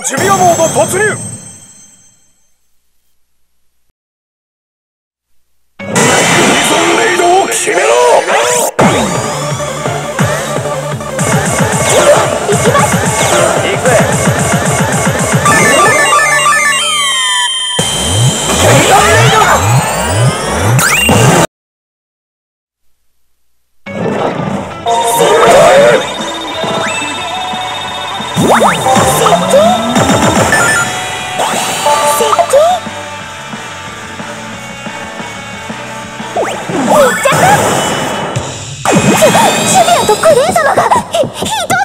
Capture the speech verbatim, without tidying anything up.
ジュニアモード突入。ユニゾンレイドを決めろ。 行きます。 行くぜ。 ユニゾンレイド。ジュビアとクレイ様がひひどい。